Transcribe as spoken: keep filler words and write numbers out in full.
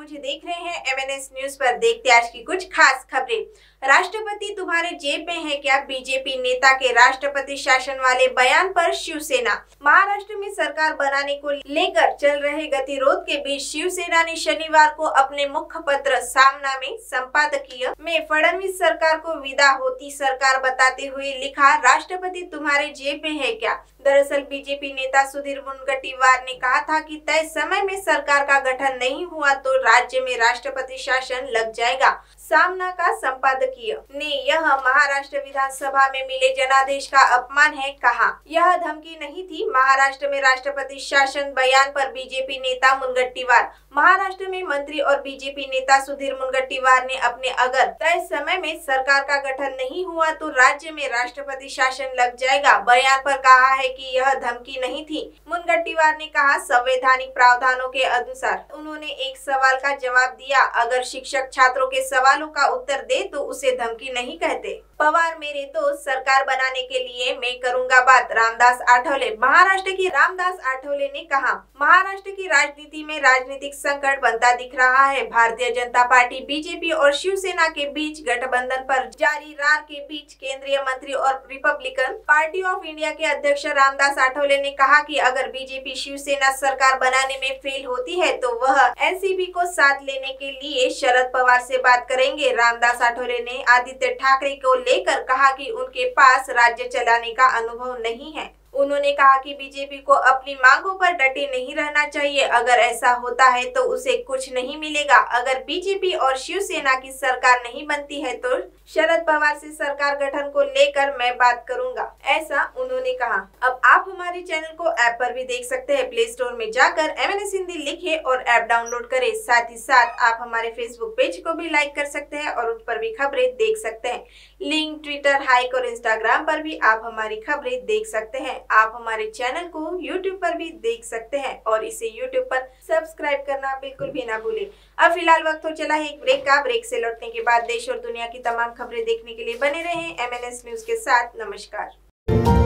मुझे देख रहे हैं एमएनएस न्यूज पर। देखते आज की कुछ खास खबरें। राष्ट्रपति तुम्हारे जेब में है क्या? बीजेपी नेता के राष्ट्रपति शासन वाले बयान पर शिवसेना। महाराष्ट्र में सरकार बनाने को लेकर चल रहे गतिरोध के बीच शिवसेना ने शनिवार को अपने मुखपत्र सामना में संपादकीय में फडणवीस सरकार को विदा होती सरकार बताते हुए लिखा, राष्ट्रपति तुम्हारे जेब में है क्या? दरअसल बीजेपी नेता सुधीर मुनगंटीवार ने कहा था कि तय समय में सरकार का गठन नहीं हुआ तो राज्य में राष्ट्रपति शासन लग जाएगा। सामना का संपादकीय ने यह महाराष्ट्र विधानसभा में मिले जनादेश का अपमान है कहा। यह धमकी नहीं थी। महाराष्ट्र में राष्ट्रपति शासन बयान पर बीजेपी नेता मुनगंटीवार। महाराष्ट्र में मंत्री और बीजेपी नेता सुधीर मुनगंटीवार ने अपने अगर तय समय में सरकार का गठन नहीं हुआ तो राज्य में राष्ट्रपति शासन लग जाएगा बयान पर कहा है कि यह धमकी नहीं थी। मुनगंटीवार ने कहा, संवैधानिक प्रावधानों के अनुसार उन्होंने एक सवाल का जवाब दिया। अगर शिक्षक छात्रों के सवालों का उत्तर दे तो उसे धमकी नहीं कहते। पवार मेरे दोस्त, सरकार बनाने के लिए मैं करूंगा बात। रामदास आठवले। महाराष्ट्र की रामदास आठवले ने कहा, महाराष्ट्र की राजनीति में राजनीतिक संकट बनता दिख रहा है। भारतीय जनता पार्टी बीजेपी और शिवसेना के बीच गठबंधन पर जारी रार के बीच केंद्रीय मंत्री और रिपब्लिकन पार्टी ऑफ इंडिया के अध्यक्ष रामदास आठवले ने कहा कि अगर बीजेपी शिवसेना सरकार बनाने में फेल होती है तो वह एनसीपी को साथ लेने के लिए शरद पवार से बात करेंगे। रामदास आठवले ने आदित्य ठाकरे को लेकर कहा कि उनके पास राज्य चलाने का अनुभव नहीं है। उन्होंने कहा कि बीजेपी को अपनी मांगों पर डटे नहीं रहना चाहिए। अगर ऐसा होता है तो उसे कुछ नहीं मिलेगा। अगर बीजेपी और शिवसेना की सरकार नहीं बनती है तो शरद पवार से सरकार गठन को लेकर मैं बात करूंगा, ऐसा उन्होंने कहा। अब आप हमारे चैनल को ऐप पर भी देख सकते हैं। प्ले स्टोर में जाकर एमएनएस हिंदी लिखे और ऐप डाउनलोड करें। साथ ही साथ आप हमारे फेसबुक पेज को भी लाइक कर सकते हैं और उन पर भी खबरें देख सकते हैं। लिंक ट्विटर, हाइक और इंस्टाग्राम पर भी आप हमारी खबरें देख सकते हैं। आप हमारे चैनल को यूट्यूब पर भी देख सकते हैं और इसे यूट्यूब पर सब्सक्राइब करना बिल्कुल भी ना भूलें। अब फिलहाल वक्त हो चला है एक ब्रेक का। ब्रेक से लौटने के बाद देश और दुनिया की तमाम खबरें देखने के लिए बने रहें एमएनएस न्यूज के साथ। नमस्कार।